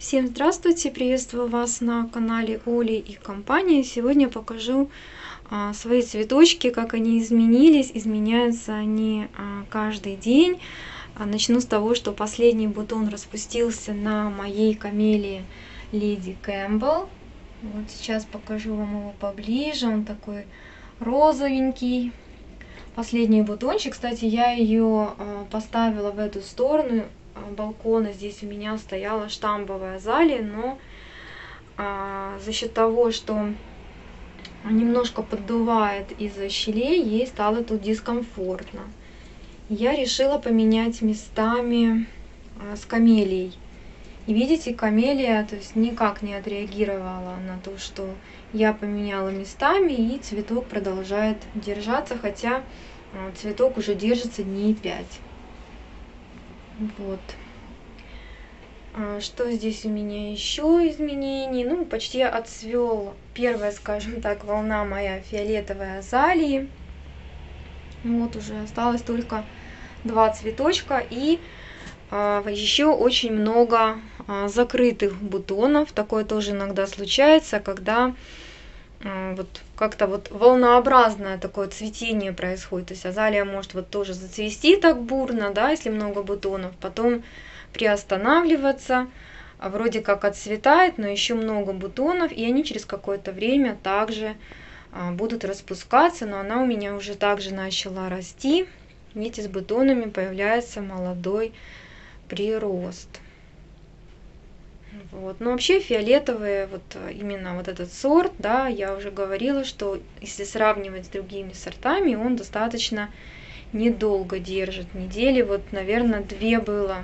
Всем здравствуйте! Приветствую вас на канале Оли и компания. Сегодня покажу свои цветочки, как они изменились. Изменяются они каждый день. Начну с того, что последний бутон распустился на моей камелии Леди Кэмпбелл. Вот сейчас покажу вам его поближе. Он такой розовенький. Последний бутончик. Кстати, я ее поставила в эту сторону балкона. Здесь у меня стояла штамбовая азалия, но за счет того, что немножко поддувает из-за щелей, ей стало тут дискомфортно. Я решила поменять местами с камелией. И видите, камелия то есть никак не отреагировала на то, что я поменяла местами, и цветок продолжает держаться, хотя цветок уже держится дней 5. Вот. Что здесь у меня еще изменений? Ну, почти отцвел первая, скажем так, волна моя фиолетовой азалии. Вот уже осталось только 2 цветочка, и еще очень много закрытых бутонов. Такое тоже иногда случается, когда вот как-то вот волнообразное такое цветение происходит. То есть азалия может вот тоже зацвести так бурно, да, если много бутонов, потом приостанавливаться, вроде как отцветает, но еще много бутонов, и они через какое-то время также будут распускаться, но она у меня уже также начала расти. Видите, с бутонами появляется молодой прирост. Вот. Но вообще фиолетовые, вот именно вот этот сорт, да, я уже говорила, что если сравнивать с другими сортами, он достаточно недолго держит, недели, вот, наверное, 2 было.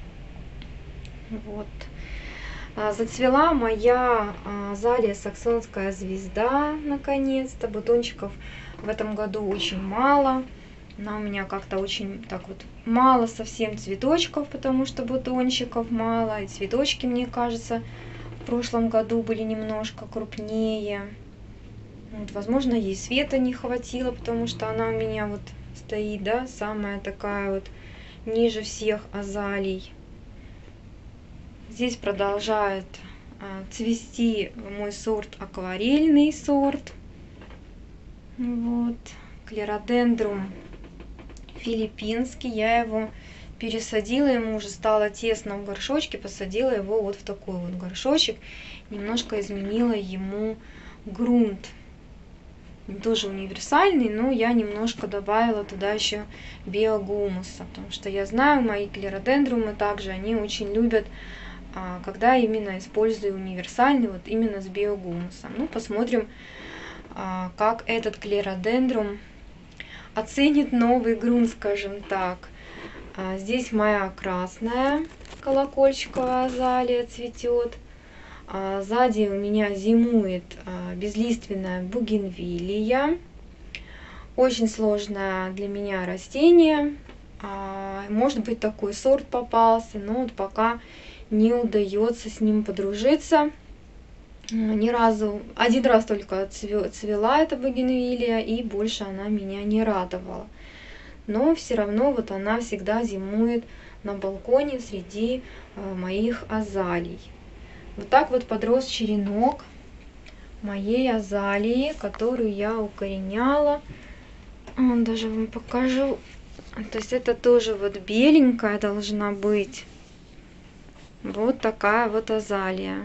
Вот. Зацвела моя азалия саксонская звезда, наконец-то. Бутончиков в этом году очень мало. Она у меня как-то очень так вот мало совсем цветочков, потому что бутончиков мало. И цветочки, мне кажется, в прошлом году были немножко крупнее. Вот, возможно, ей света не хватило, потому что она у меня вот стоит, да, самая такая вот ниже всех азалий. Здесь продолжает цвести мой сорт, акварельный сорт. Вот, клеродендрум филиппинский. Я его пересадила, ему уже стало тесно в горшочке, посадила его вот в такой вот горшочек. Немножко изменила ему грунт. Тоже универсальный, но я немножко добавила туда еще биогумуса, потому что я знаю, мои клеродендрумы также, они очень любят, когда именно использую универсальный, вот именно с биогумусом. Ну, посмотрим, как этот клеродендрум оценит новый грунт, скажем так. Здесь моя красная колокольчиковая азалия цветет. Сзади у меня зимует безлиственная бугенвиллия. Очень сложное для меня растение. Может быть, такой сорт попался, но вот пока не удается с ним подружиться. Ни разу, один раз только цвела эта бугенвиллия, и больше она меня не радовала. Но все равно вот она всегда зимует на балконе среди моих азалий. Вот так вот подрос черенок моей азалии, которую я укореняла. Даже вам покажу. То есть это тоже вот беленькая должна быть. Вот такая вот азалия.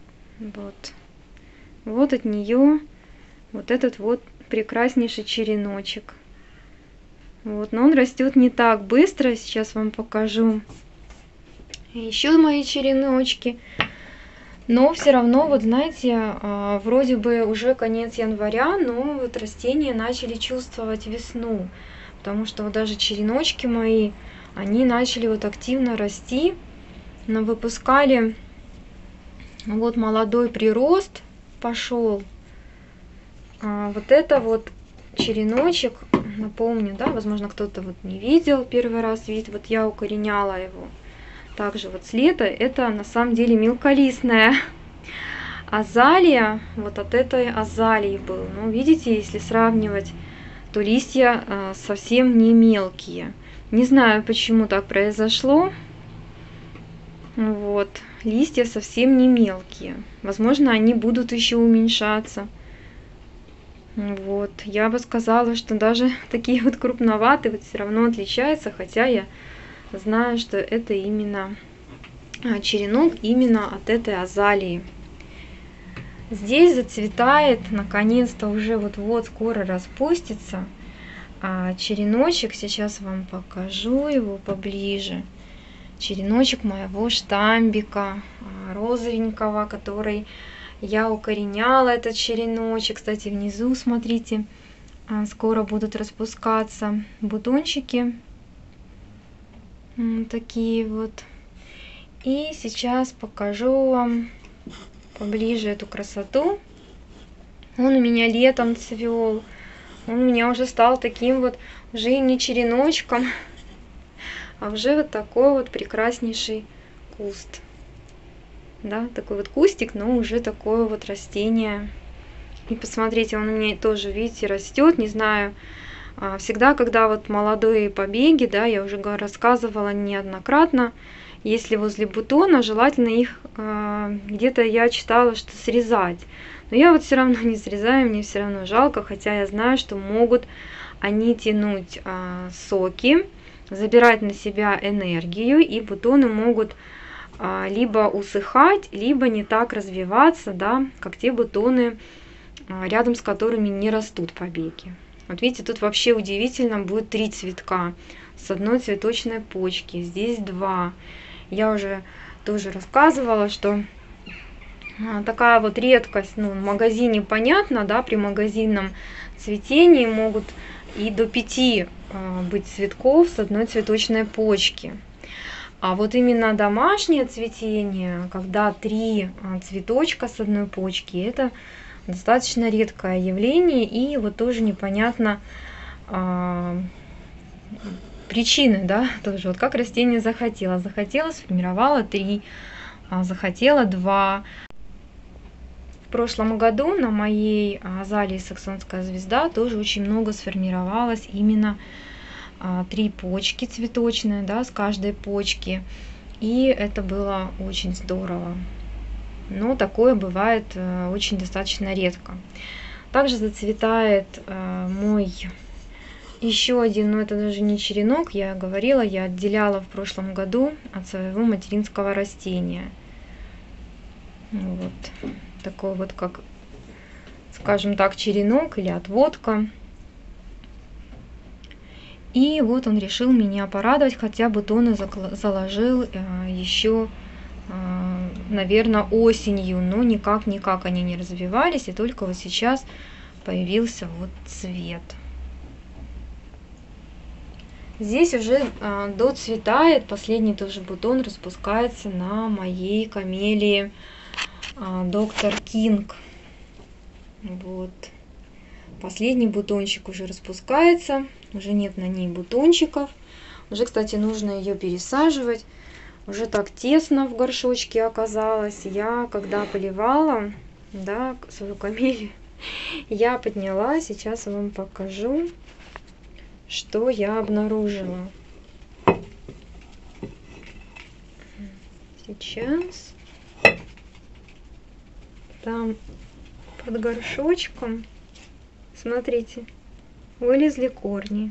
Вот от нее вот этот вот прекраснейший череночек. Вот, но он растет не так быстро. Сейчас вам покажу еще мои череночки. Но все равно, вот знаете, вроде бы уже конец января, но вот растения начали чувствовать весну. Потому что вот даже череночки мои, они начали вот активно расти. Но выпускали вот молодой прирост пошел. Вот это вот череночек, напомню, да, возможно, кто-то вот не видел, первый раз видит, вот я укореняла его. Также вот с лета, это на самом деле мелколистная азалия, вот от этой азалии был. Ну, видите, если сравнивать, то листья совсем не мелкие. Не знаю, почему так произошло. Вот. Листья совсем не мелкие. Возможно, они будут еще уменьшаться. Вот. Я бы сказала, что даже такие вот крупноватые вот все равно отличаются, хотя я знаю, что это именно черенок именно от этой азалии. Здесь зацветает, наконец-то уже вот-вот скоро распустится череночек. Сейчас вам покажу его поближе. Череночек моего штамбика розовенького, который я укореняла, этот череночек. Кстати, внизу, смотрите, скоро будут распускаться бутончики. Такие вот. И сейчас покажу вам поближе эту красоту. Он у меня летом цвел. Он у меня уже стал таким вот, уже не череночком, а уже вот такой вот прекраснейший куст. Да, такой вот кустик, но уже такое вот растение. И посмотрите, он у меня тоже, видите, растет. Не знаю, всегда, когда вот молодые побеги, да, я уже рассказывала неоднократно, если возле бутона, желательно их где-то я читала, что срезать. Но я вот все равно не срезаю, мне все равно жалко, хотя я знаю, что могут они тянуть соки, забирать на себя энергию, и бутоны могут либо усыхать, либо не так развиваться, да, как те бутоны, рядом с которыми не растут побеги. Вот видите, тут вообще удивительно, будет 3 цветка с одной цветочной почки, здесь 2. Я уже тоже рассказывала, что такая вот редкость, ну, в магазине понятно, да, при магазинном цветении могут и до 5 быть цветков с одной цветочной почки. А вот именно домашнее цветение, когда 3 цветочка с одной почки, это достаточно редкое явление, и вот тоже непонятно причины, да, тоже вот как растение захотело. Захотело, сформировало 3, захотело 2. В прошлом году на моей азалии саксонская звезда тоже очень много сформировалось именно 3 почки цветочные, да, с каждой почки. И это было очень здорово. Но такое бывает очень достаточно редко. Также зацветает мой еще один, но это даже не черенок, я говорила, я отделяла в прошлом году от своего материнского растения. Вот такой вот, как, скажем так, черенок или отводка. И вот он решил меня порадовать, хотя бутоны заложил еще, наверное, осенью, но никак они не развивались, и только вот сейчас появился вот цвет. Здесь уже доцветает, последний тоже бутон распускается на моей камелии Доктор Кинг. Вот. Последний бутончик уже распускается, уже нет на ней бутончиков. Уже, кстати, нужно ее пересаживать. Уже так тесно в горшочке оказалось. Я, когда поливала, да, свою камелию, я подняла, сейчас вам покажу, что я обнаружила. Сейчас там под горшочком, смотрите, вылезли корни.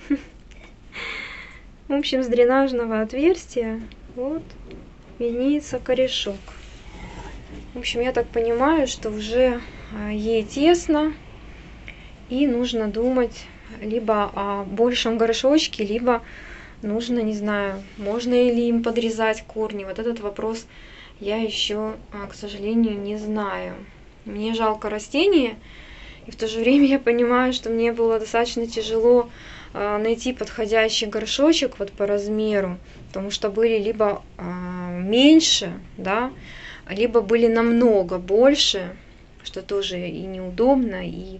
В общем, с дренажного отверстия вот виднеется корешок. В общем, я так понимаю, что уже ей тесно, и нужно думать либо о большем горшочке, либо нужно, не знаю, можно ли им подрезать корни. Вот этот вопрос я еще, к сожалению, не знаю. Мне жалко растения, и в то же время я понимаю, что мне было достаточно тяжело найти подходящий горшочек вот по размеру, потому что были либо меньше, да, либо были намного больше, что тоже и неудобно, и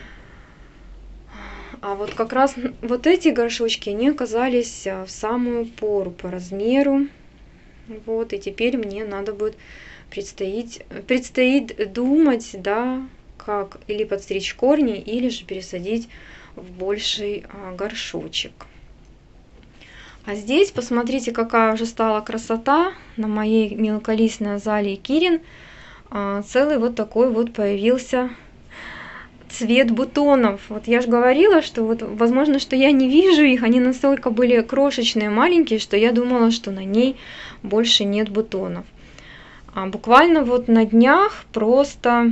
а вот как раз вот эти горшочки, они оказались в самую пору по размеру. Вот, и теперь мне надо будет предстоит думать, да, как или подстричь корни, или же пересадить в больший горшочек. А здесь посмотрите, какая уже стала красота на моей мелколистной азалии Кирин. Целый вот такой вот появился цвет бутонов. Вот я же говорила, что вот возможно, что я не вижу их, они настолько были крошечные, маленькие, что я думала, что на ней больше нет бутонов. А буквально вот на днях просто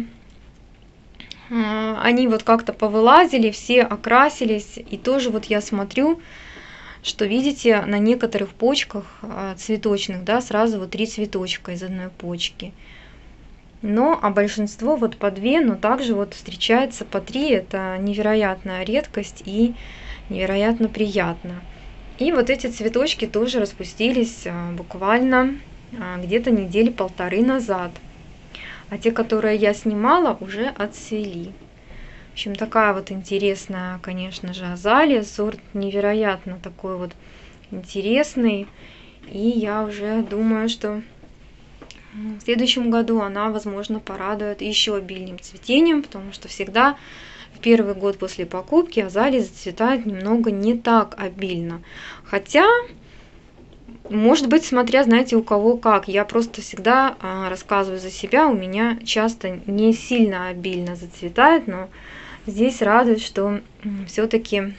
они вот как-то повылазили, все окрасились, и тоже вот я смотрю, что видите, на некоторых почках цветочных, да, сразу вот 3 цветочка из одной почки. Но, а большинство вот по 2, но также вот встречается по 3, это невероятная редкость и невероятно приятно. И вот эти цветочки тоже распустились буквально где-то недели 1,5 назад. А те, которые я снимала, уже отцвели. В общем, такая вот интересная, конечно же, азалия. Сорт невероятно такой вот интересный. И я уже думаю, что в следующем году она, возможно, порадует еще обильным цветением, потому что всегда в первый год после покупки азалии зацветают немного не так обильно. Хотя, может быть, смотря, знаете, у кого как. Я просто всегда рассказываю за себя, у меня часто не сильно обильно зацветает, но здесь радует, что все-таки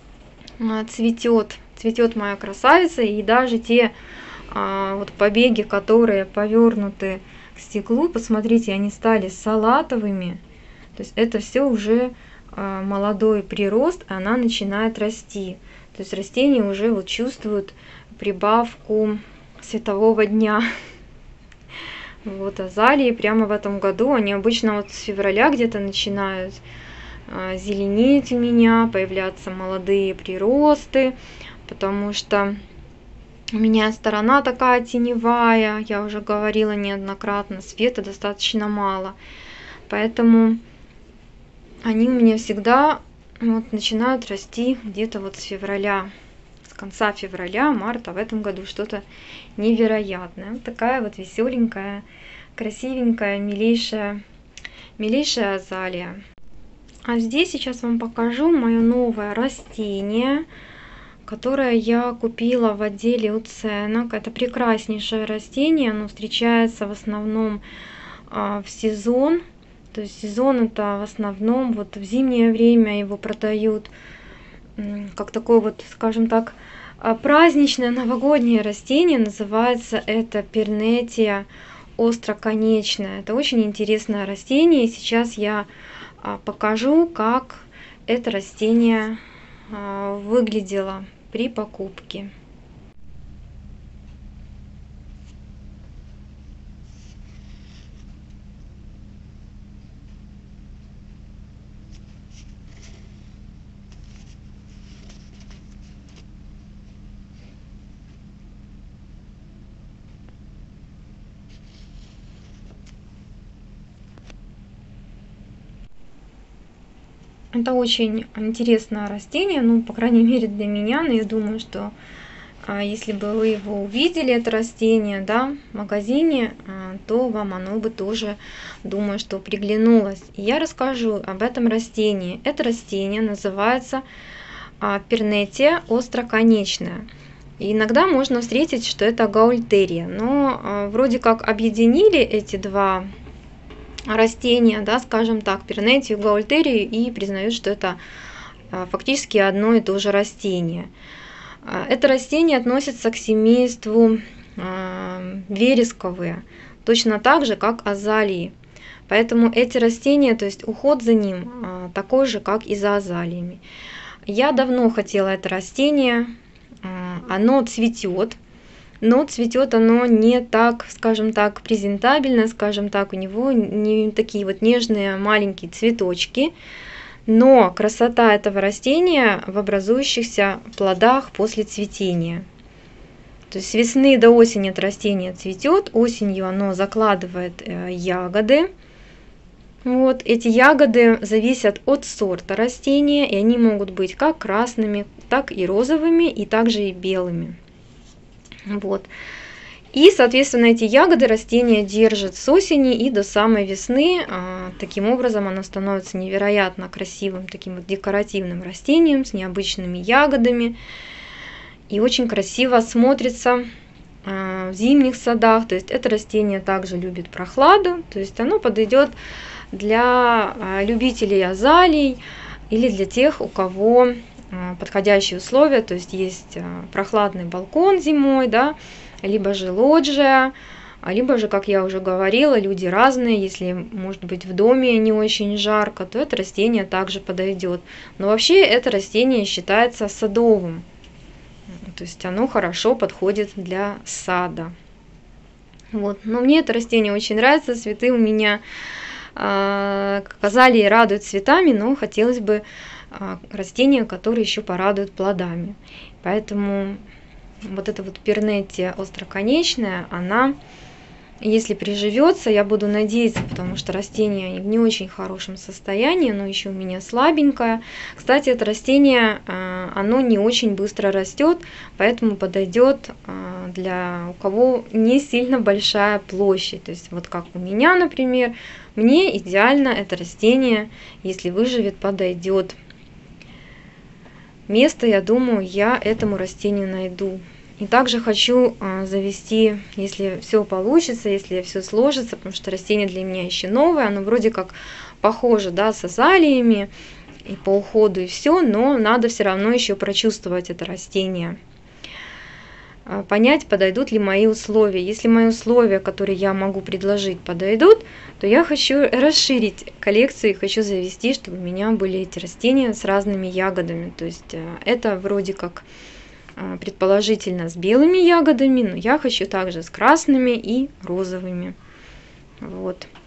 цветет моя красавица, и даже те вот побеги, которые повернуты к стеклу, посмотрите, они стали салатовыми. То есть это все уже молодой прирост, она начинает расти. То есть растения уже вот чувствуют прибавку светового дня. Вот азалии прямо в этом году, они обычно вот с февраля где-то начинают зеленеть у меня, появляться молодые приросты, потому что у меня сторона такая теневая, я уже говорила неоднократно, света достаточно мало. Поэтому они у меня всегда вот начинают расти где-то вот с февраля, с конца февраля, марта. В этом году что-то невероятное. Вот такая вот веселенькая, красивенькая, милейшая азалия. А здесь сейчас вам покажу мое новое растение, которое я купила в отделе уценок. Это прекраснейшее растение, оно встречается в основном в сезон. То есть сезон это в основном вот в зимнее время его продают как такое вот, скажем так, праздничное новогоднее растение. Называется это Пернетия остроконечная. Это очень интересное растение. Сейчас я покажу, как это растение выглядело при покупке. Это очень интересное растение, ну, по крайней мере, для меня, но я думаю, что если бы вы его увидели, это растение, да, в магазине, то вам оно бы тоже, думаю, что приглянулось. И я расскажу об этом растении. Это растение называется Пернетия остроконечная. И иногда можно встретить, что это гаультерия, но вроде как объединили эти два растения, да, скажем так, Пернетию, гаультерию, и признают, что это фактически одно и то же растение. Это растение относится к семейству вересковые, точно так же, как азалии. Поэтому эти растения, то есть уход за ним такой же, как и за азалиями. Я давно хотела это растение, оно цветет. Но цветет оно не так, скажем так, презентабельно, скажем так, у него не такие вот нежные маленькие цветочки. Но красота этого растения в образующихся плодах после цветения. То есть с весны до осени это растение цветет, осенью оно закладывает ягоды. Вот, эти ягоды зависят от сорта растения, и они могут быть как красными, так и розовыми, и также и белыми. Вот. И, соответственно, эти ягоды растение держит с осени и до самой весны. Таким образом, оно становится невероятно красивым, таким вот декоративным растением с необычными ягодами. и очень красиво смотрится в зимних садах. То есть это растение также любит прохладу, то есть оно подойдет для любителей азалий или для тех, у кого подходящие условия, то есть есть прохладный балкон зимой, да, либо же лоджия, либо же, как я уже говорила, люди разные, если, может быть, в доме не очень жарко, то это растение также подойдет. Но вообще это растение считается садовым, то есть оно хорошо подходит для сада. Вот. Но мне это растение очень нравится, цветы у меня, азалии радуют цветами, но хотелось бы растения, которые еще порадуют плодами. Поэтому вот эта вот пернетия остроконечная, она, если приживется, я буду надеяться, потому что растение в не очень хорошем состоянии, но еще у меня слабенькое. Кстати, это растение, оно не очень быстро растет, поэтому подойдет для у кого не сильно большая площадь. То есть вот как у меня, например, мне идеально это растение, если выживет, подойдет. Место, я думаю, я этому растению найду. И также хочу завести, если все получится, если все сложится, потому что растение для меня еще новое, оно вроде как похоже, да, с азалиями и по уходу и все, но надо все равно еще прочувствовать это растение, понять, подойдут ли мои условия. Если мои условия, которые я могу предложить, подойдут, то я хочу расширить коллекцию и хочу завести, чтобы у меня были эти растения с разными ягодами. То есть это вроде как предположительно с белыми ягодами, но я хочу также с красными и розовыми. Вот.